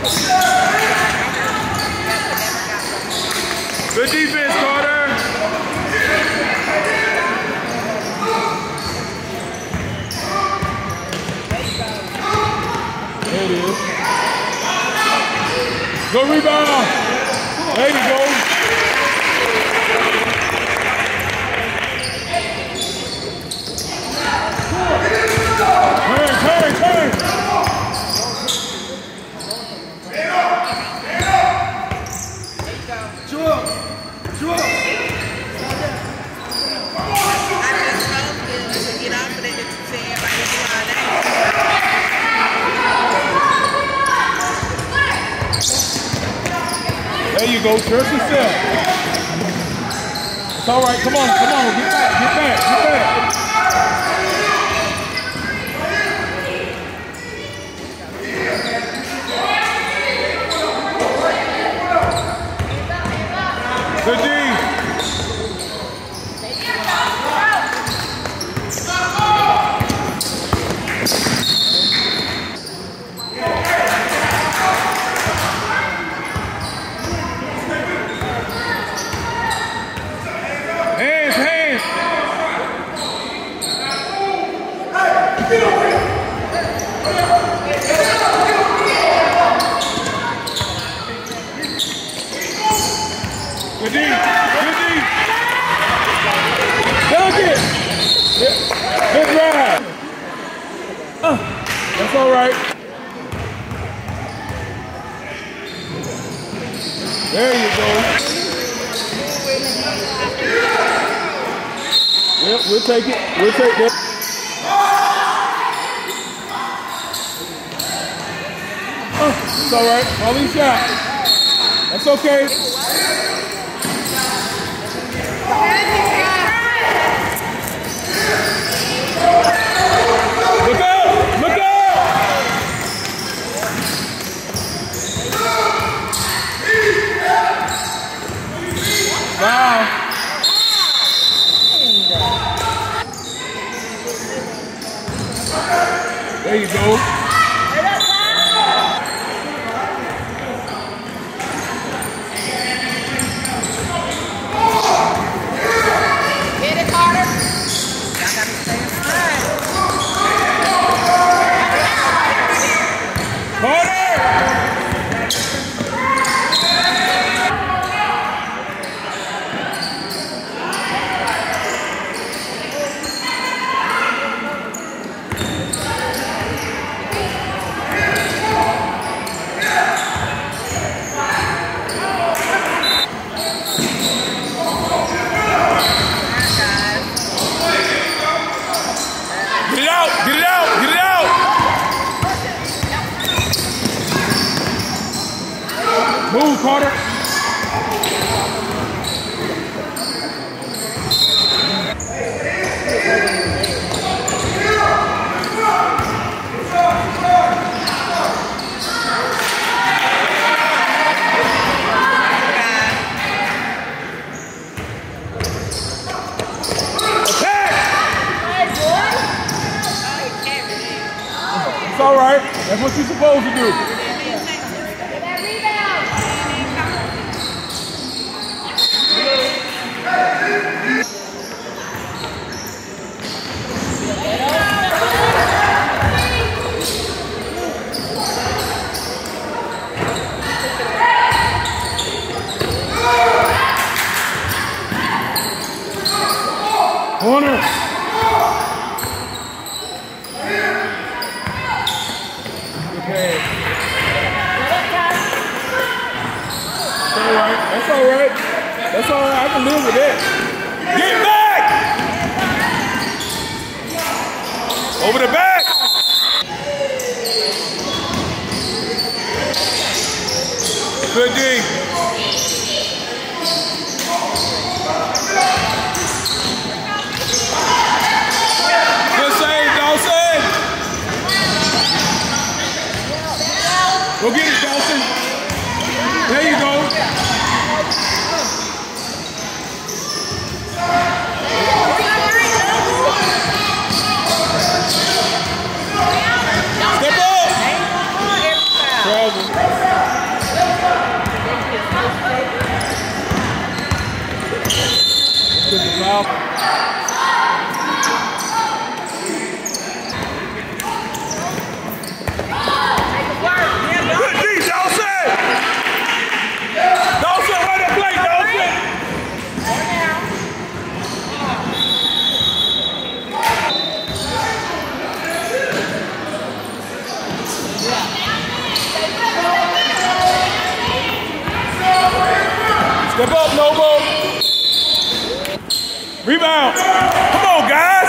Good defense, Carter. There it is. Good rebound. There you go. Turn. Sure. There you go, trust yourself. It's all right, come on, get back. Good D. Hands. Good D. Dunk it. Good ride. That's all right. There you go. Yep, we'll take it. That. It's all right. Volley shot. That's okay. Look out! Wow. There you go. Get it, Carter. Get it out! Move, Carter. It's all right. That's what you're supposed to do. Corner. Okay. That's all right. I can live with that. Get back! Over the back! Good D. Good save, Dawson. Go get it, Dawson. There you go. Step up. Trouble. Foul. Good D, Dawson! Dawson, run the play, Dawson! Step up, Noble. Rebound. Come on, guys.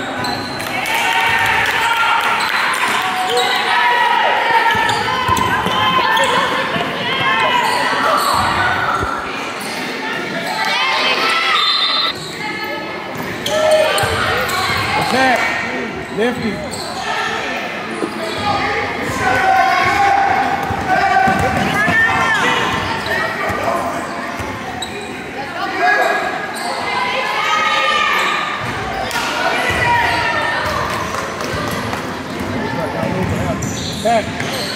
Attack. Lefty. Back.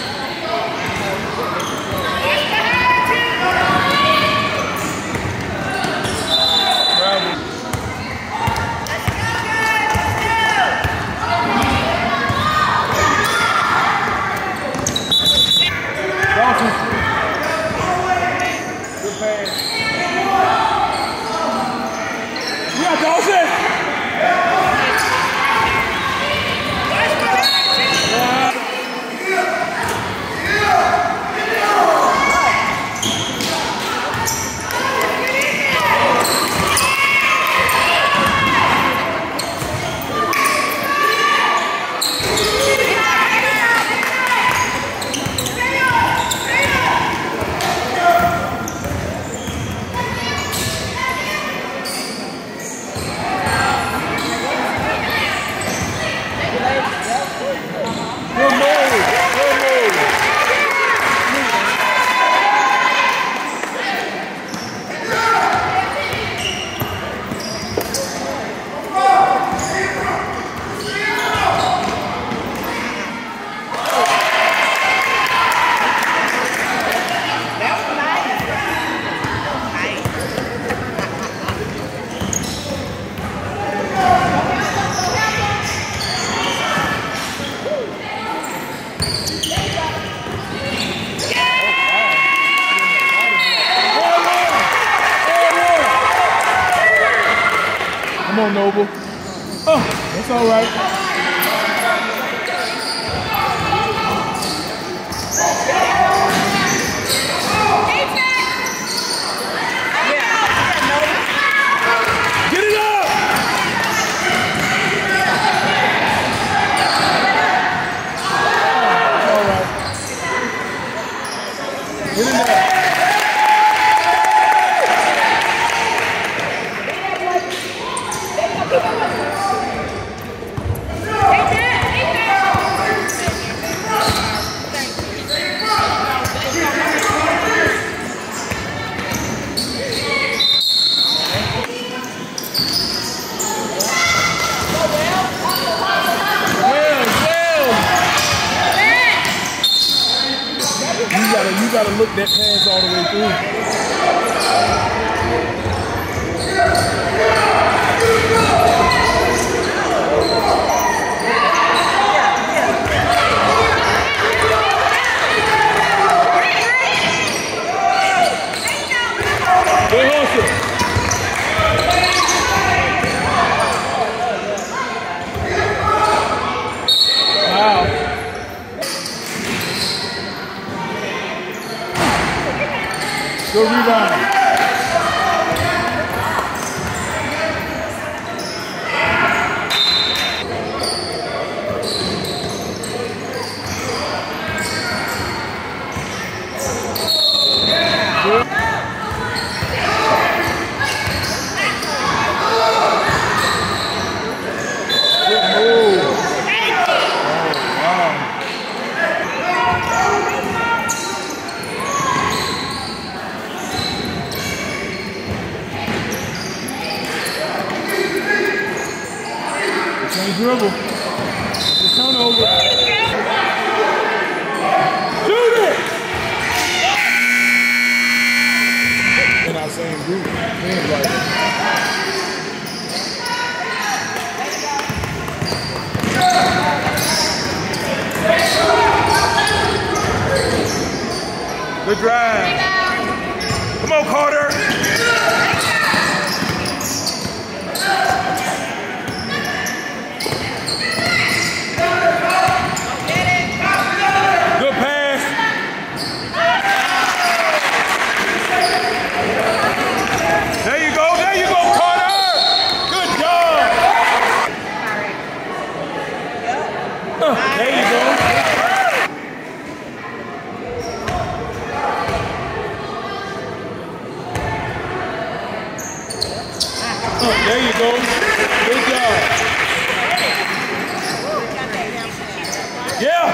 Dawson. Good pass. Yeah, Dawson. Come on, Noble. Oh, that's all right. Get it up! That's all right. Get it up. You gotta look that pass all the way through. Go hustle. Wow. Good rebound. Good drive. Come on, Carter. Good pass. There you go, Carter. Good job. There you go. There you go. Good job. Yeah.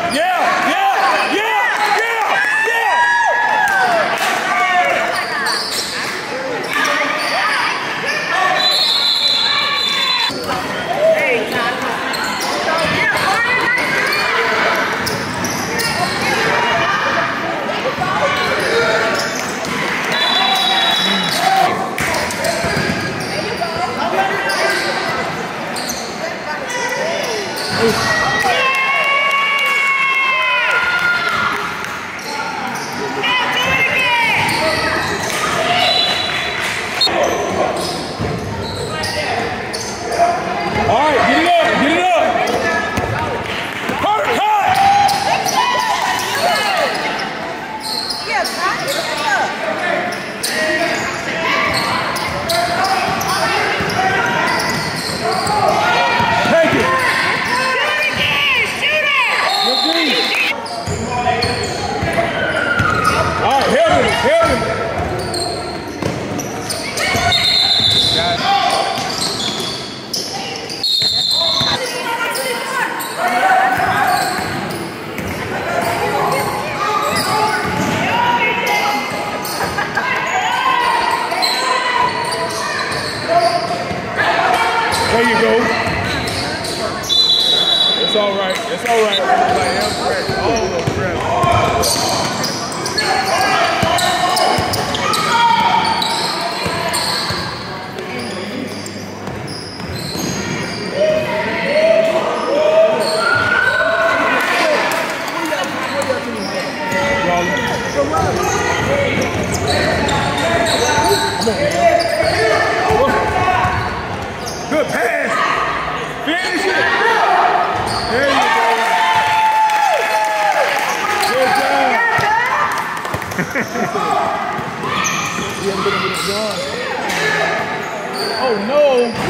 All right, get it up. Carter, cut! Take it. All right, help him. There you go. It's all right. All those reps. Good pass. Finish it. There you go. Good job. Oh no.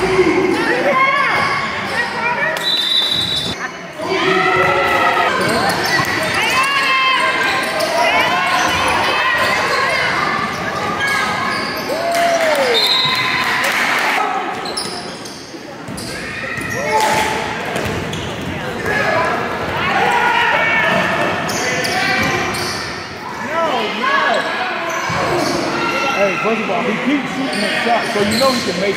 Hey, first of all, he keeps shooting that shot, so you know he can make it.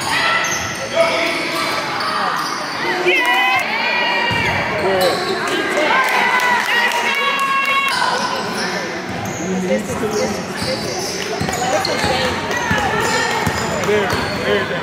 There you go.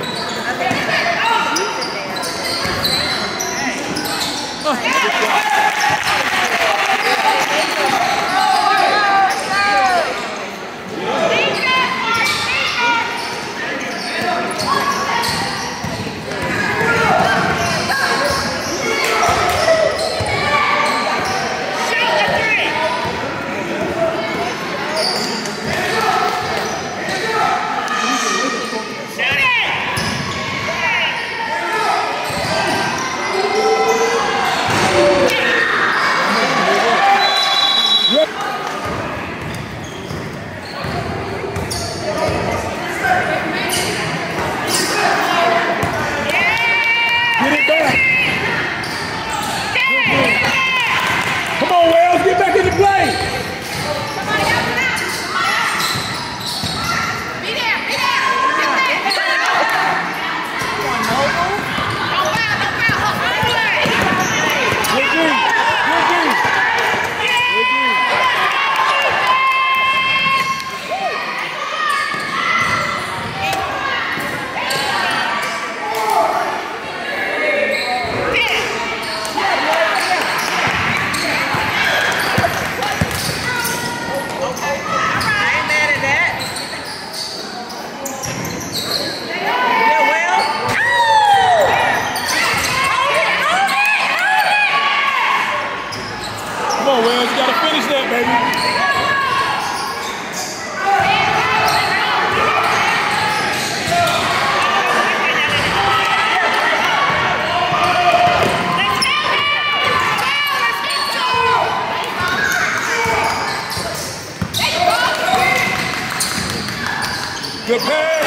Good pass.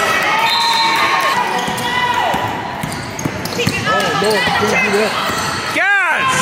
Oh, Lord, you can't do that. Guys!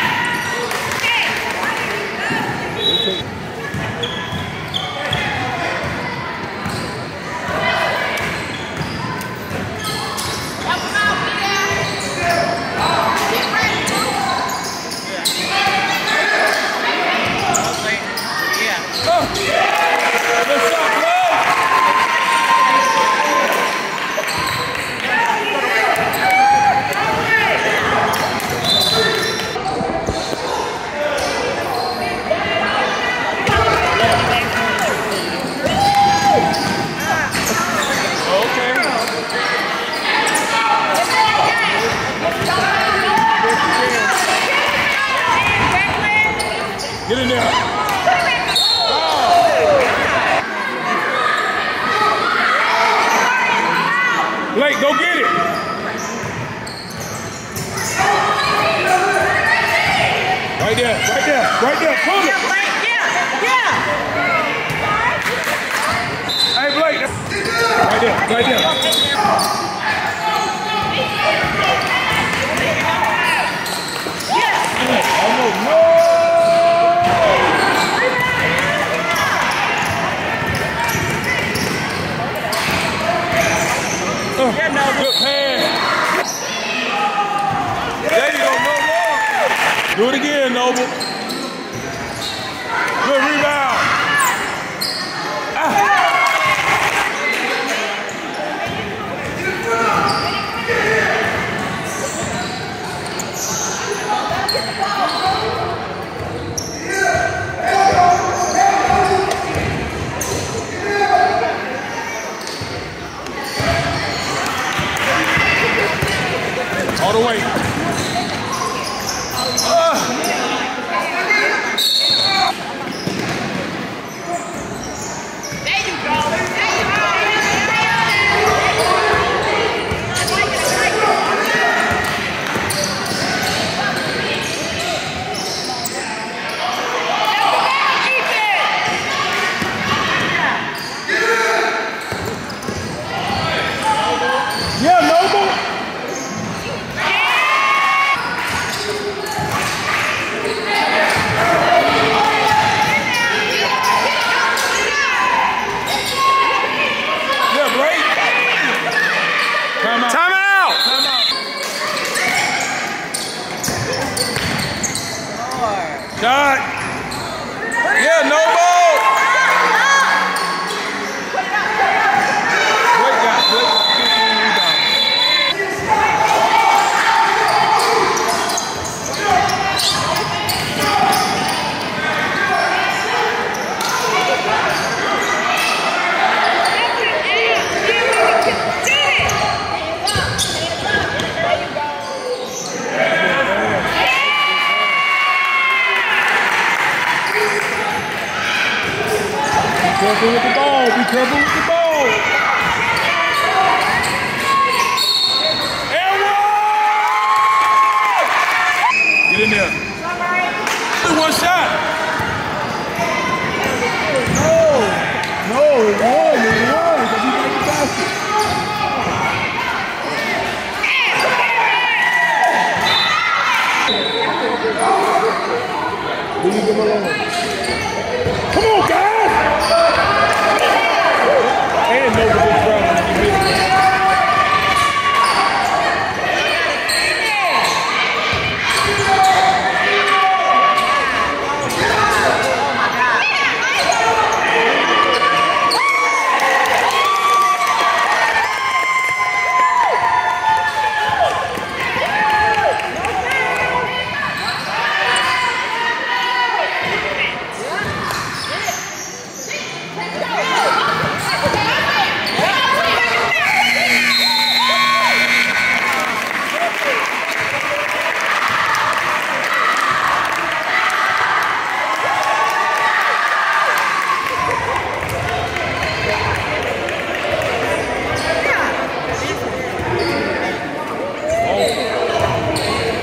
Get in there. Blake, go get it. Right there, right there, right there. Pull it. Hey, Blake. Right there, right there. Oh, no. Good pass. There you go, no more. Do it again, Noble. Good rebound. All the way. There you go. Yeah, Noble. Shot. Yeah, no ball. Great guy. Be careful with the ball. Be careful with the ball.